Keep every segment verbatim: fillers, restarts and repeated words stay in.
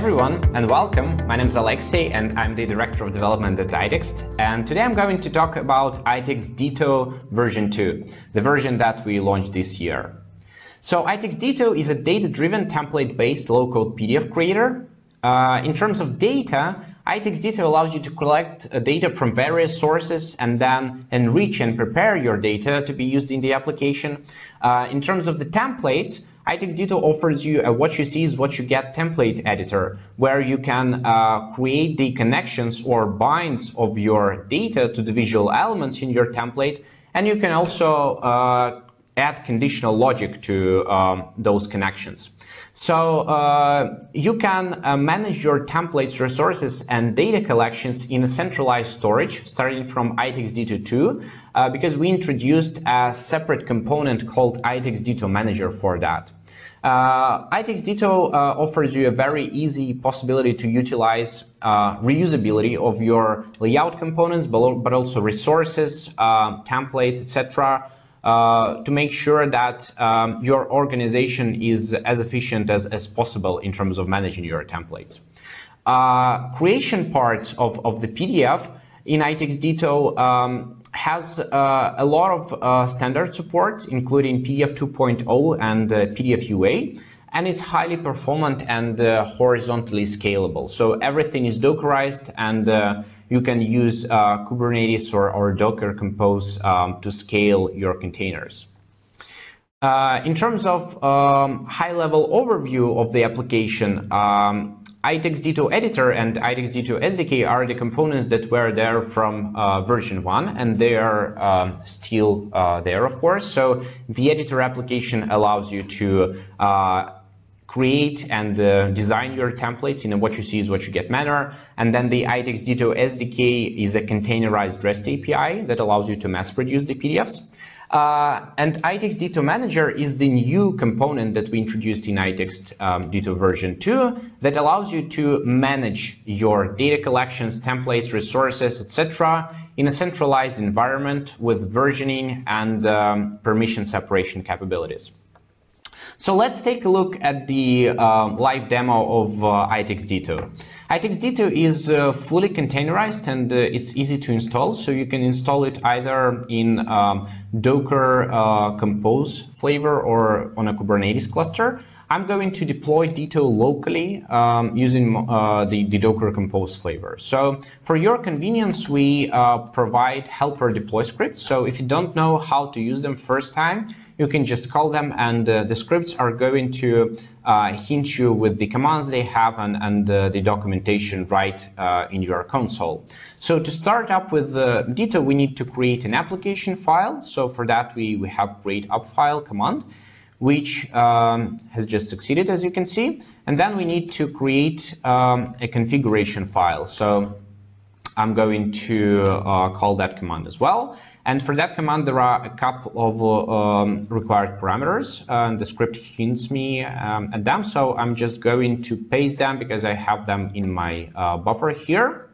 everyone and welcome. My name is Alexei and I'm the Director of Development at Idx. And today I'm going to talk about Idx Detail version two, the version that we launched this year. So Idx Detail is a data-driven template-based low-code P D F creator. Uh, in terms of data, Idx Detail allows you to collect uh, data from various sources and then enrich and prepare your data to be used in the application. Uh, in terms of the templates, Idx Detail offers you a what you see is what you get template editor, where you can uh, create the connections or binds of your data to the visual elements in your template, and you can also uh, add conditional logic to um, those connections. So uh, you can uh, manage your templates, resources, and data collections in a centralized storage, starting from Idx Detail two, uh, because we introduced a separate component called Idx Detail Manager for that. Uh, Idx Detail uh, offers you a very easy possibility to utilize uh, reusability of your layout components, but also resources, uh, templates, et cetera, Uh, to make sure that um, your organization is as efficient as, as possible in terms of managing your templates. Uh, creation parts of, of the P D F in Idx Detail um, has uh, a lot of uh, standard support, including P D F two point oh and uh, P D F U A, and it's highly performant and uh, horizontally scalable. So everything is Dockerized, and uh, you can use uh, Kubernetes or, or Docker Compose um, to scale your containers. Uh, in terms of um, high-level overview of the application, um, Idx Detail Editor and Idx Detail S D K are the components that were there from uh, version one, and they are um, still uh, there, of course. So the editor application allows you to uh, create and uh, design your templates in a what you see is what you get manner. And then the Idx Detail S D K is a containerized REST A P I that allows you to mass produce the P D Fs. Uh, and Idx Detail Manager is the new component that we introduced in Idx um, Detail version two that allows you to manage your data collections, templates, resources, et cetera in a centralized environment with versioning and um, permission separation capabilities. So let's take a look at the uh, live demo of uh, Idx Detail. Idx Detail is uh, fully containerized and uh, it's easy to install. So you can install it either in um, Docker uh, Compose flavor or on a Kubernetes cluster. I'm going to deploy Detail locally um, using uh, the, the Docker Compose flavor. So for your convenience, we uh, provide helper deploy scripts. So if you don't know how to use them first time, you can just call them, and uh, the scripts are going to uh, hint you with the commands they have and, and uh, the documentation right uh, in your console. So to start up with uh, Detail, we need to create an application file. So for that, we, we have create app file command, which um, has just succeeded, as you can see. And then we need to create um, a configuration file. So I'm going to uh, call that command as well. And for that command, there are a couple of um, required parameters, uh, and the script hints me um, at them. So I'm just going to paste them because I have them in my uh, buffer here.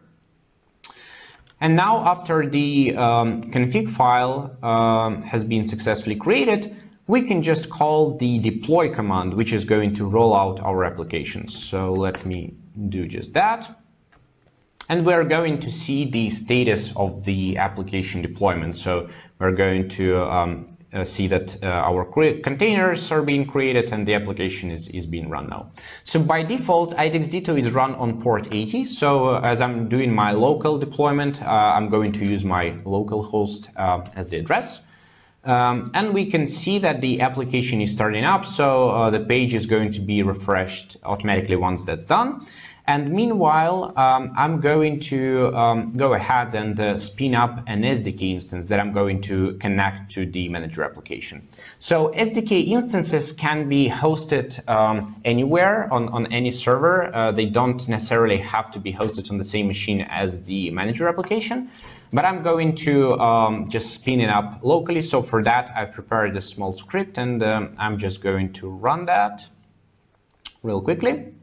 And now, after the um, config file um, has been successfully created, we can just call the deploy command, which is going to roll out our applications. So let me do just that. And we're going to see the status of the application deployment. So we're going to um, uh, see that uh, our containers are being created and the application is, is being run now. So by default, Idx Detail is run on port eighty. So uh, as I'm doing my local deployment, uh, I'm going to use my local host uh, as the address. Um, and we can see that the application is starting up, so uh, the page is going to be refreshed automatically once that's done. And meanwhile, um, I'm going to um, go ahead and uh, spin up an S D K instance that I'm going to connect to the manager application. So S D K instances can be hosted um, anywhere on, on any server. Uh, they don't necessarily have to be hosted on the same machine as the manager application. But I'm going to um, just spin it up locally. So for that, I've prepared a small script, and um, I'm just going to run that real quickly.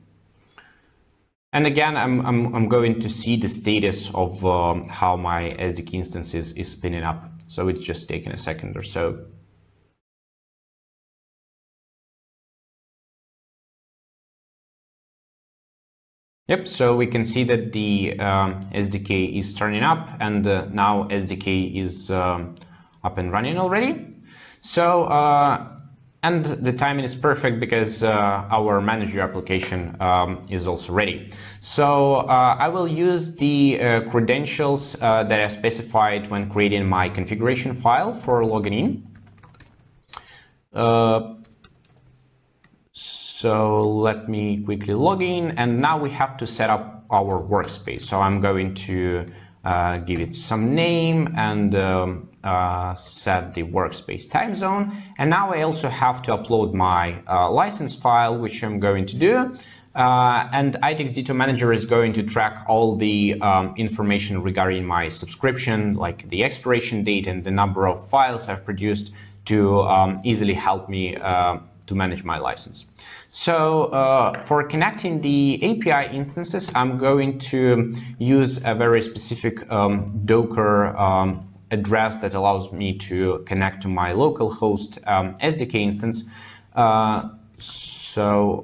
And again, I'm, I'm, I'm going to see the status of um, how my S D K instance is, is spinning up. So it's just taking a second or so. Yep, so we can see that the um, S D K is turning up, and uh, now S D K is um, up and running already. So, uh, and the timing is perfect because uh, our manager application um, is also ready. So uh, I will use the uh, credentials uh, that I specified when creating my configuration file for logging in. Uh, So let me quickly log in, and now we have to set up our workspace. So I'm going to uh, give it some name and um, uh, set the workspace time zone. And now I also have to upload my uh, license file, which I'm going to do. Uh, and Idx Detail Manager is going to track all the um, information regarding my subscription, like the expiration date and the number of files I've produced, to um, easily help me uh, to manage my license. So uh, for connecting the A P I instances, I'm going to use a very specific um, Docker um, address that allows me to connect to my local host um, S D K instance. Uh, so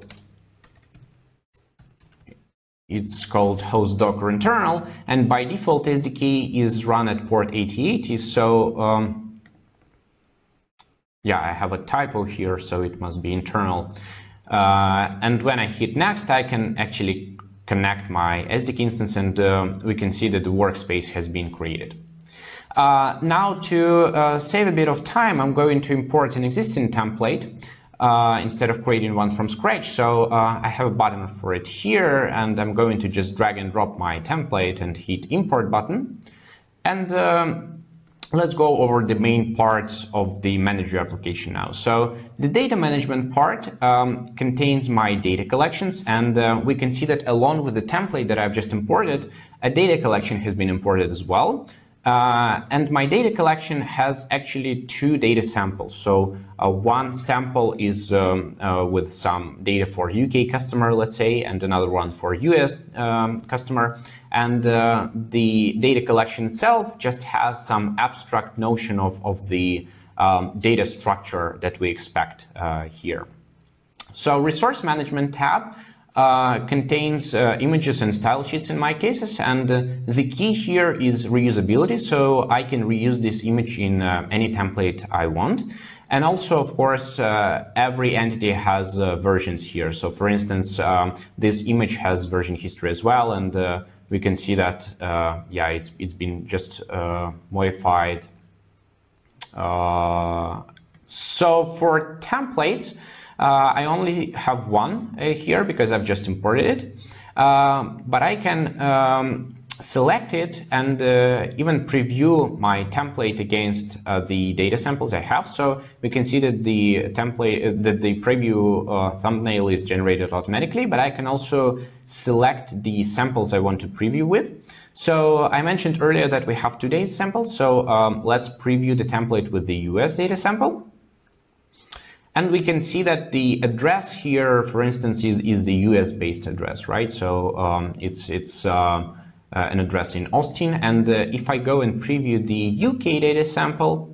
it's called host docker internal, and by default S D K is run at port eighty eighty. So um, yeah, I have a typo here, so it must be internal. Uh, and when I hit next, I can actually connect my S D K instance, and uh, we can see that the workspace has been created. Uh, now to uh, save a bit of time, I'm going to import an existing template uh, instead of creating one from scratch. So uh, I have a button for it here, and I'm going to just drag and drop my template and hit import button. And um, let's go over the main parts of the manager application now. So the data management part um, contains my data collections, and uh, we can see that along with the template that I've just imported, a data collection has been imported as well. Uh, and my data collection has actually two data samples. So uh, one sample is um, uh, with some data for U K customer, let's say, and another one for U S um, customer. And uh, the data collection itself just has some abstract notion of, of the um, data structure that we expect uh, here. So resource management tab Uh, contains uh, images and style sheets in my cases, and uh, the key here is reusability, so I can reuse this image in uh, any template I want. And also, of course, uh, every entity has uh, versions here. So for instance, um, this image has version history as well, and uh, we can see that, uh, yeah, it's, it's been just uh, modified. Uh, so for templates, Uh, I only have one uh, here because I've just imported it, uh, but I can um, select it and uh, even preview my template against uh, the data samples I have. So we can see that the template, uh, that the preview uh, thumbnail is generated automatically, but I can also select the samples I want to preview with. So I mentioned earlier that we have two data samples. So um, let's preview the template with the U S data sample. And we can see that the address here, for instance, is, is the U S-based address, right? So um, it's, it's uh, uh, an address in Austin. And uh, if I go and preview the U K data sample,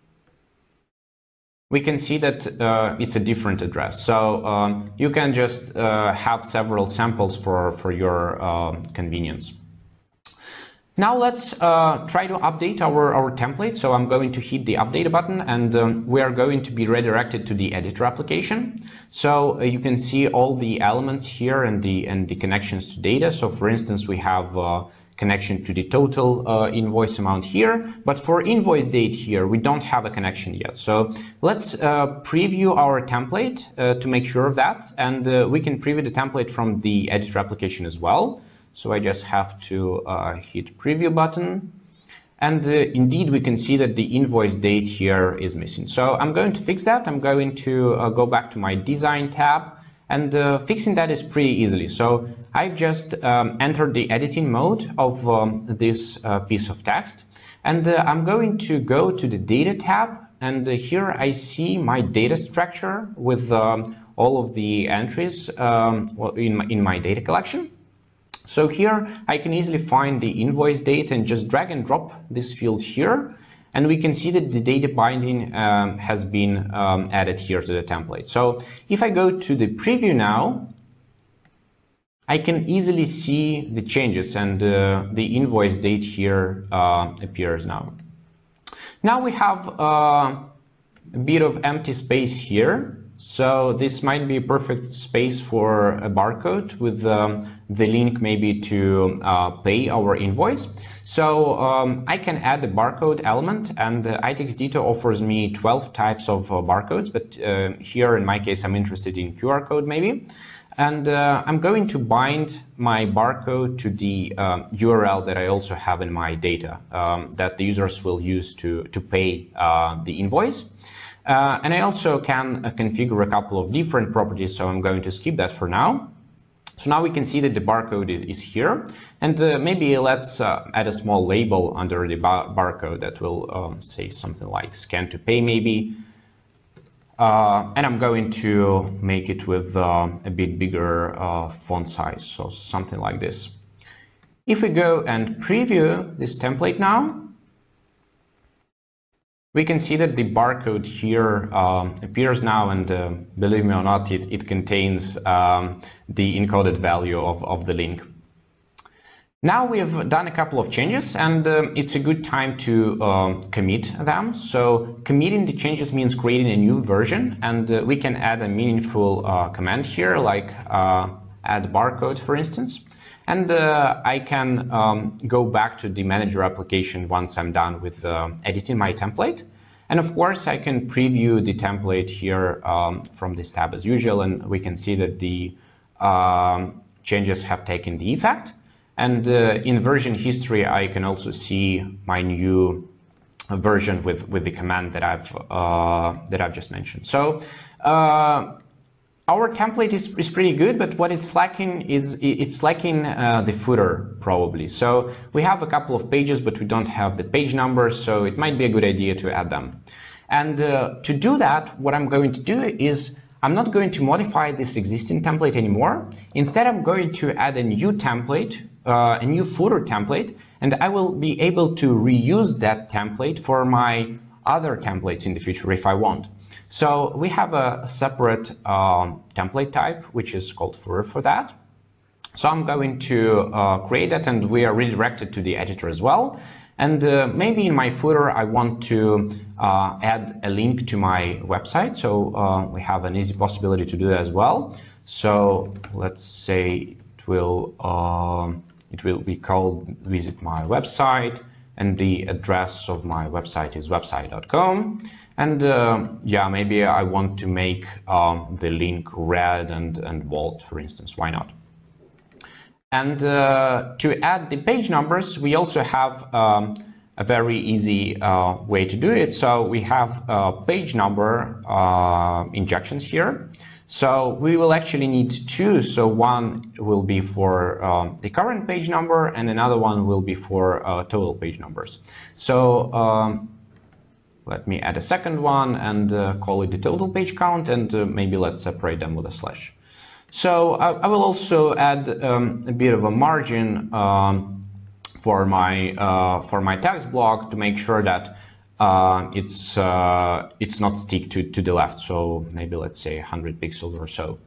we can see that uh, it's a different address. So um, you can just uh, have several samples for, for your uh, convenience. Now let's uh, try to update our, our template. So I'm going to hit the update button, and um, we are going to be redirected to the editor application. So uh, you can see all the elements here and the, and the connections to data. So for instance, we have uh, connection to the total uh, invoice amount here, but for invoice date here, we don't have a connection yet. So let's uh, preview our template uh, to make sure of that. And uh, we can preview the template from the editor application as well. So I just have to uh, hit preview button, and uh, indeed we can see that the invoice date here is missing. So I'm going to fix that. I'm going to uh, go back to my design tab, and uh, fixing that is pretty easily. So I've just um, entered the editing mode of um, this uh, piece of text, and uh, I'm going to go to the data tab, and uh, here I see my data structure with um, all of the entries um, in, my, in my data collection. So here I can easily find the invoice date and just drag and drop this field here. And we can see that the data binding um, has been um, added here to the template. So if I go to the preview now, I can easily see the changes, and uh, the invoice date here uh, appears now. Now we have uh, a bit of empty space here. So this might be a perfect space for a barcode with um, the link maybe to uh, pay our invoice. So um, I can add a barcode element, and uh, Idx Detail offers me twelve types of uh, barcodes, but uh, here in my case I'm interested in Q R code maybe. And uh, I'm going to bind my barcode to the uh, U R L that I also have in my data um, that the users will use to, to pay uh, the invoice. Uh, and I also can uh, configure a couple of different properties, so I'm going to skip that for now. So now we can see that the barcode is, is here, and uh, maybe let's uh, add a small label under the bar barcode that will um, say something like scan to pay maybe. Uh, and I'm going to make it with uh, a bit bigger uh, font size, so something like this. If we go and preview this template now, we can see that the barcode here uh, appears now, and uh, believe me or not, it, it contains um, the encoded value of, of the link. Now we have done a couple of changes, and um, it's a good time to um, commit them. So committing the changes means creating a new version, and uh, we can add a meaningful uh, command here, like uh, add barcode, for instance. And uh, I can um, go back to the manager application once I'm done with uh, editing my template. And of course, I can preview the template here um, from this tab as usual, and we can see that the um, changes have taken the effect. And uh, in version history, I can also see my new version with, with the command that I've, uh, that I've just mentioned. So uh, our template is, is pretty good, but what it's lacking is it's lacking uh, the footer, probably. So we have a couple of pages, but we don't have the page numbers, so it might be a good idea to add them. And uh, to do that, what I'm going to do is I'm not going to modify this existing template anymore. Instead, I'm going to add a new template, uh, a new footer template, and I will be able to reuse that template for my other templates in the future if I want. So we have a separate um, template type, which is called footer for that. So I'm going to uh, create that, and we are redirected to the editor as well. And uh, maybe in my footer, I want to uh, add a link to my website. So uh, we have an easy possibility to do that as well. So let's say it will, uh, it will be called visit my website, and the address of my website is website dot com. And uh, yeah, maybe I want to make um, the link red and, and bold, for instance. Why not? And uh, to add the page numbers, we also have um, a very easy uh, way to do it. So we have uh, page number uh, injections here. So we will actually need two. So one will be for um, the current page number, and another one will be for uh, total page numbers. So um, let me add a second one and uh, call it the total page count, and uh, maybe let's separate them with a slash. So I, I will also add um, a bit of a margin um, for my uh, for my text block to make sure that uh, it's uh, it's not stick to to the left. So maybe let's say one hundred pixels or so.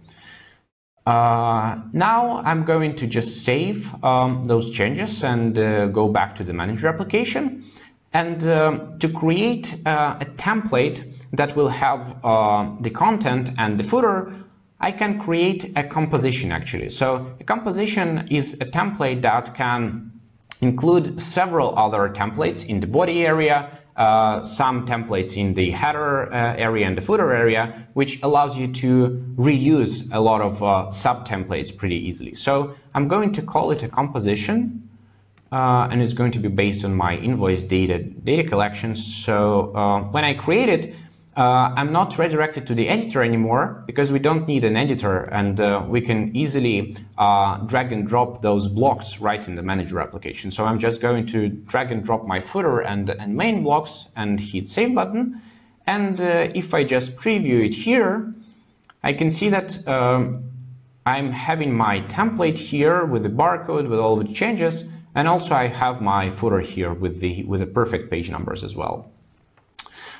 Uh, now I'm going to just save um, those changes and uh, go back to the manager application. And um, to create uh, a template that will have uh, the content and the footer, I can create a composition actually. So a composition is a template that can include several other templates in the body area, uh, some templates in the header uh, area and the footer area, which allows you to reuse a lot of uh, sub-templates pretty easily. So I'm going to call it a composition. Uh, and it's going to be based on my invoice data data collection. So uh, when I create it, uh, I'm not redirected to the editor anymore because we don't need an editor, and uh, we can easily uh, drag and drop those blocks right in the manager application. So I'm just going to drag and drop my footer and, and main blocks and hit save button. And uh, if I just preview it here, I can see that um, I'm having my template here with the barcode, with all the changes. And also I have my footer here with the with the perfect page numbers as well.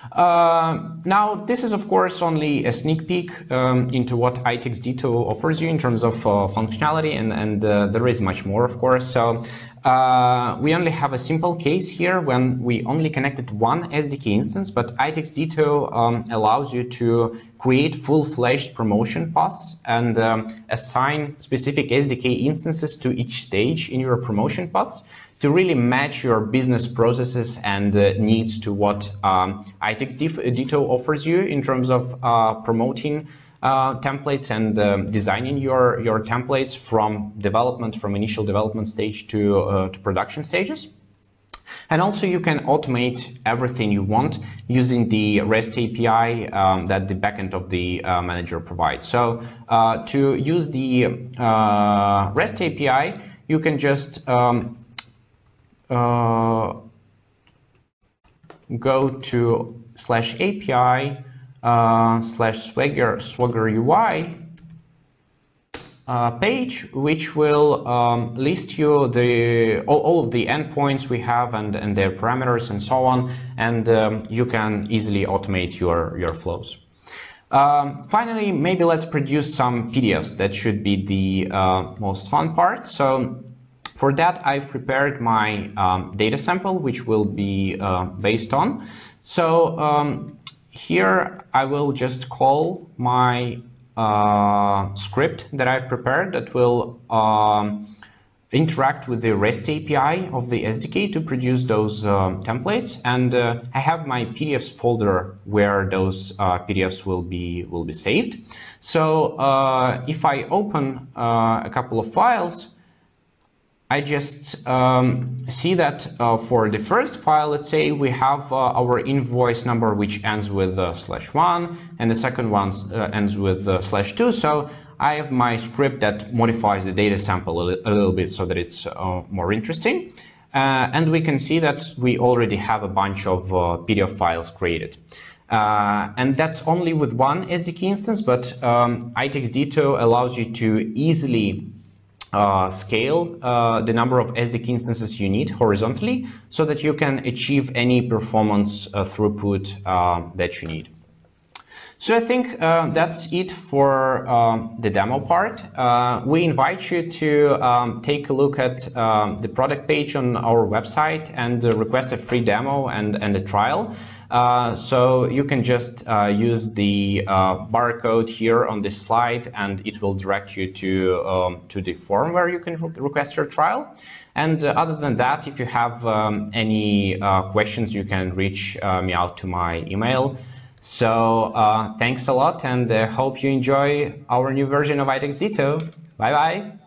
Uh, now, this is of course only a sneak peek um, into what Idx Detail offers you in terms of uh, functionality, and, and uh, there is much more, of course. So uh, we only have a simple case here when we only connected one S D K instance, but Idx Detail um, allows you to create full-fledged promotion paths and um, assign specific S D K instances to each stage in your promotion paths to really match your business processes and uh, needs to what um, Idx Detail offers you in terms of uh, promoting uh, templates and um, designing your, your templates from development, from initial development stage to, uh, to production stages. And also you can automate everything you want using the REST A P I um, that the backend of the uh, manager provides. So uh, to use the uh, REST A P I, you can just um, Uh, go to slash A P I uh, slash Swagger Swagger U I uh, page, which will um, list you the all, all of the endpoints we have and and their parameters and so on, and um, you can easily automate your your flows. Um, finally, maybe let's produce some P D Fs. That should be the uh, most fun part. So for that, I've prepared my um, data sample, which will be uh, based on. So um, here I will just call my uh, script that I've prepared that will um, interact with the REST A P I of the S D K to produce those um, templates. And uh, I have my P D Fs folder where those uh, P D Fs will be will be saved. So uh, if I open uh, a couple of files, I just um, see that uh, for the first file, let's say we have uh, our invoice number, which ends with uh, slash one, and the second one uh, ends with uh, slash two. So I have my script that modifies the data sample a, li a little bit so that it's uh, more interesting. Uh, and we can see that we already have a bunch of uh, P D F files created. Uh, and that's only with one S D K instance, but um, Idx Detail allows you to easily Uh, scale uh, the number of S D K instances you need horizontally so that you can achieve any performance uh, throughput uh, that you need. So I think uh, that's it for um, the demo part. Uh, we invite you to um, take a look at um, the product page on our website and uh, request a free demo and, and a trial. Uh, so you can just uh, use the uh, barcode here on this slide, and it will direct you to um, to the form where you can re request your trial. And uh, other than that, if you have um, any uh, questions, you can reach uh, me out to my email. So uh, thanks a lot, and uh, hope you enjoy our new version of Idx Detail. Bye bye.